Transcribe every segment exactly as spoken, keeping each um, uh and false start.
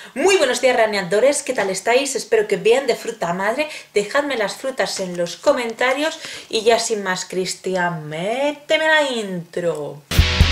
Muy buenos días, raneadores, ¿qué tal estáis? Espero que bien, de fruta madre. Dejadme las frutas en los comentarios y ya sin más, Cristian, méteme la intro.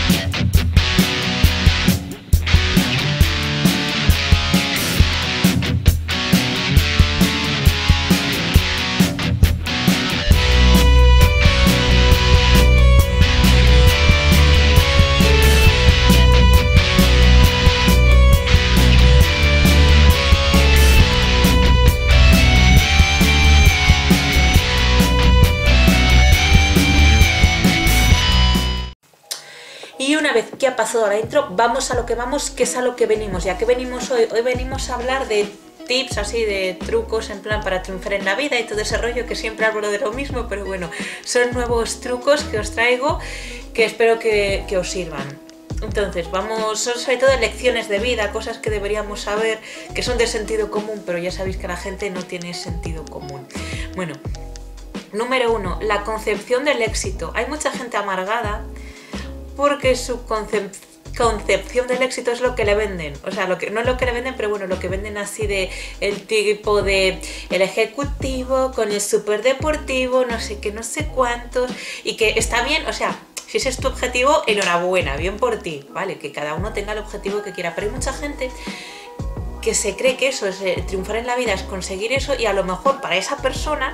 Y una vez que ha pasado la intro, vamos a lo que vamos, que es a lo que venimos. ¿Ya que venimos hoy? Hoy venimos a hablar de tips, así de trucos en plan para triunfar en la vida y todo ese rollo, que siempre hablo de lo mismo, pero bueno, son nuevos trucos que os traigo que espero que, que os sirvan. Entonces, vamos, son sobre todo lecciones de vida, cosas que deberíamos saber, que son de sentido común, pero ya sabéis que la gente no tiene sentido común. Bueno, número uno, la concepción del éxito. Hay mucha gente amargada porque su concep concepción del éxito es lo que le venden, o sea, lo que, no es lo que le venden, pero bueno, lo que venden así de el tipo de el ejecutivo con el súper deportivo, no sé qué, no sé cuántos, y que está bien, o sea, si ese es tu objetivo, enhorabuena, bien por ti, ¿vale? Que cada uno tenga el objetivo que quiera, pero hay mucha gente que se cree que eso es eh, triunfar en la vida, es conseguir eso, y a lo mejor para esa persona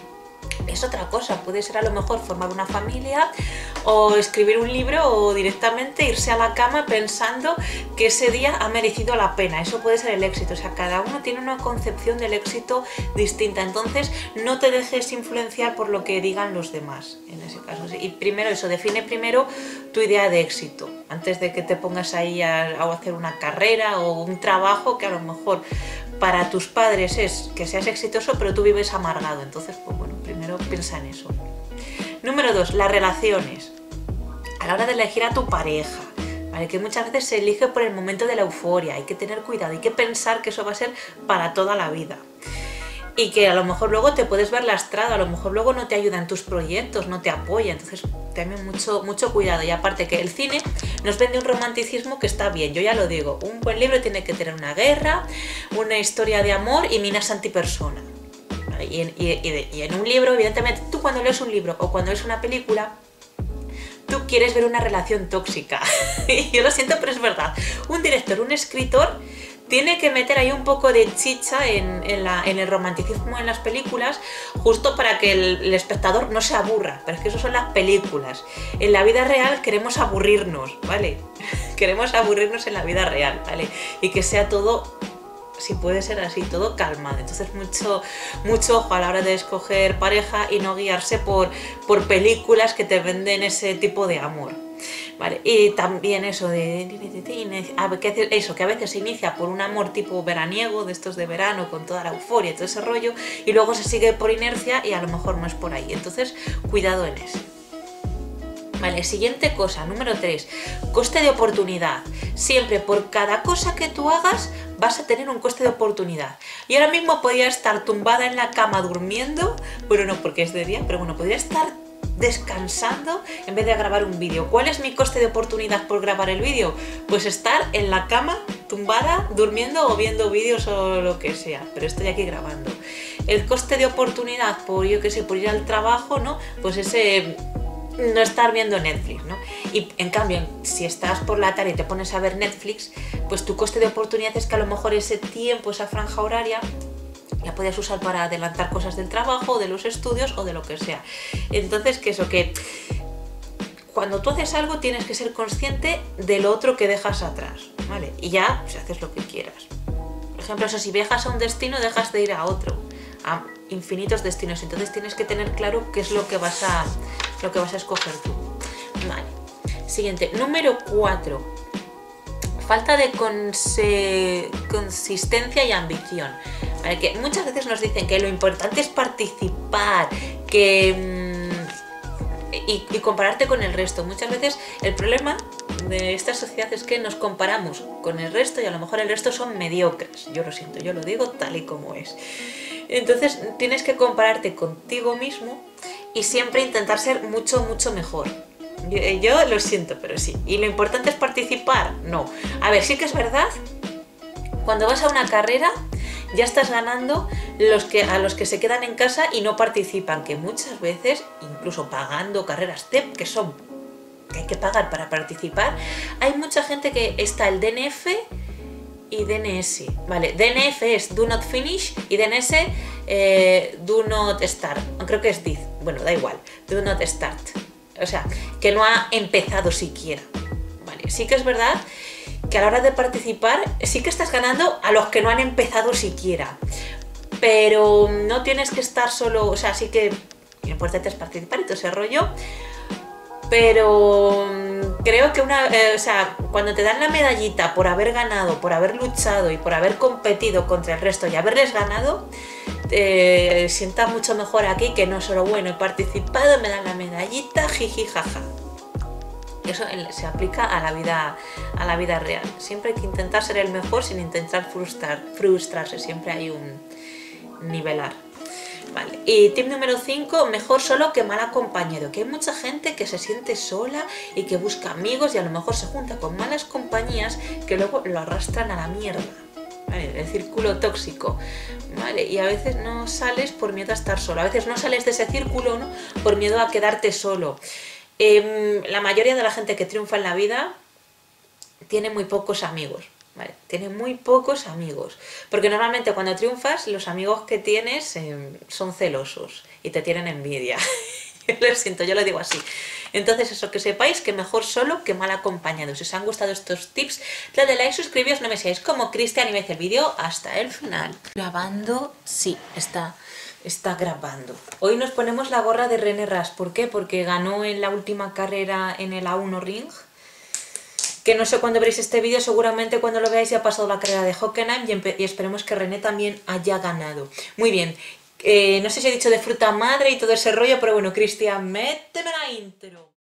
es otra cosa, puede ser a lo mejor formar una familia o escribir un libro o directamente irse a la cama pensando que ese día ha merecido la pena. Eso puede ser el éxito, o sea, cada uno tiene una concepción del éxito distinta, entonces no te dejes influenciar por lo que digan los demás en ese caso. Y primero eso, define primero tu idea de éxito antes de que te pongas ahí a, a hacer una carrera o un trabajo que a lo mejor para tus padres es que seas exitoso, pero tú vives amargado. Entonces, pues bueno, primero piensa en eso. Número dos, las relaciones. A la hora de elegir a tu pareja, ¿vale? Que muchas veces se elige por el momento de la euforia. Hay que tener cuidado, hay que pensar que eso va a ser para toda la vida. Y que a lo mejor luego te puedes ver lastrado, a lo mejor luego no te ayuda en tus proyectos, no te apoya, entonces también mucho, mucho cuidado. Y aparte que el cine nos vende un romanticismo que está bien, yo ya lo digo, un buen libro tiene que tener una guerra, una historia de amor y minas antipersona. ¿Vale? Y, en, y, y, de, y en un libro, evidentemente, tú cuando lees un libro o cuando lees una película, tú quieres ver una relación tóxica. Y yo lo siento, pero es verdad. Un director, un escritor tiene que meter ahí un poco de chicha en, en, la, en el romanticismo en las películas, justo para que el, el espectador no se aburra, pero es que eso son las películas. En la vida real queremos aburrirnos, ¿vale? Queremos aburrirnos en la vida real, ¿vale? Y que sea todo, si puede ser así, todo calmado. Entonces mucho, mucho ojo a la hora de escoger pareja y no guiarse por, por películas que te venden ese tipo de amor. Vale, y también eso de eso, que a veces se inicia por un amor tipo veraniego, de estos de verano, con toda la euforia y todo ese rollo, y luego se sigue por inercia y a lo mejor no es por ahí. Entonces, cuidado en eso. Vale, siguiente cosa, número tres, coste de oportunidad. Siempre por cada cosa que tú hagas vas a tener un coste de oportunidad. Y ahora mismo podría estar tumbada en la cama durmiendo, bueno, no porque es de día, pero bueno, podría estar descansando en vez de grabar un vídeo. ¿Cuál es mi coste de oportunidad por grabar el vídeo? Pues estar en la cama, tumbada, durmiendo o viendo vídeos o lo que sea, pero estoy aquí grabando. El coste de oportunidad por, yo qué sé, por ir al trabajo, ¿no? Pues ese no estar viendo Netflix, ¿no? Y en cambio, si estás por la tarde y te pones a ver Netflix, pues tu coste de oportunidad es que a lo mejor ese tiempo, esa franja horaria, la puedes usar para adelantar cosas del trabajo, de los estudios o de lo que sea. Entonces, que eso, que cuando tú haces algo tienes que ser consciente de lo otro que dejas atrás, ¿vale? Y ya, pues haces lo que quieras. Por ejemplo, eso, si viajas a un destino, dejas de ir a otro, a infinitos destinos. Entonces tienes que tener claro qué es lo que vas a, lo que vas a escoger tú. Vale. Siguiente, número cuatro. Falta de conse consistencia y ambición. ¿Vale? Que muchas veces nos dicen que lo importante es participar, que mmm, y, y compararte con el resto. Muchas veces el problema de esta sociedad es que nos comparamos con el resto y a lo mejor el resto son mediocres. Yo lo siento, yo lo digo tal y como es. Entonces tienes que compararte contigo mismo y siempre intentar ser mucho, mucho mejor. Yo, yo lo siento, pero sí. ¿Y lo importante es participar? No. A ver, sí que es verdad Cuando vas a una carrera ya estás ganando los que, a los que se quedan en casa y no participan, que muchas veces, incluso pagando carreras T E P, que son que hay que pagar para participar, hay mucha gente que está el D N F y D N S, vale, D N F es Do Not Finish y D N S eh, Do Not Start, creo que es D I Z, bueno, da igual, Do Not Start, o sea, que no ha empezado siquiera, vale, sí que es verdad que a la hora de participar sí que estás ganando a los que no han empezado siquiera, pero no tienes que estar solo, o sea, sí que lo importante es participar y todo ese rollo, pero creo que una, eh, o sea, cuando te dan la medallita por haber ganado, por haber luchado y por haber competido contra el resto y haberles ganado, te sienta mucho mejor aquí que no solo, bueno, he participado, me dan la medallita, jiji, jaja. Eso se aplica a la vida, a la vida real. Siempre hay que intentar ser el mejor sin intentar frustrar, frustrarse, siempre hay un nivelar. Vale. Y tip número cinco, mejor solo que mal acompañado, que hay mucha gente que se siente sola y que busca amigos y a lo mejor se junta con malas compañías que luego lo arrastran a la mierda, ¿vale? El círculo tóxico, ¿vale? Y a veces no sales por miedo a estar solo, a veces no sales de ese círculo, ¿no? Por miedo a quedarte solo. Eh, la mayoría de la gente que triunfa en la vida tiene muy pocos amigos. Vale, tiene muy pocos amigos, porque normalmente cuando triunfas los amigos que tienes eh, son celosos y te tienen envidia. Yo lo siento, yo lo digo así. Entonces eso, que sepáis que mejor solo que mal acompañado. Si os han gustado estos tips, dadle like, suscribíos, no me seáis como Cristian y veis el vídeo hasta el final. Grabando, sí, está, está grabando. Hoy nos ponemos la gorra de René Rast. ¿Por qué? Porque ganó en la última carrera en el A uno Ring, que no sé cuándo veréis este vídeo, seguramente cuando lo veáis ya ha pasado la carrera de Hockenheim y, y esperemos que René también haya ganado. Muy bien, eh, no sé si he dicho de fruta madre y todo ese rollo, pero bueno, Cristian, méteme la intro.